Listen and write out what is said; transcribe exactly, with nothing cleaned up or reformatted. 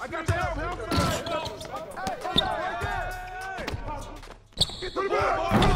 got to help him. Hey, hey, right there. Get the ball.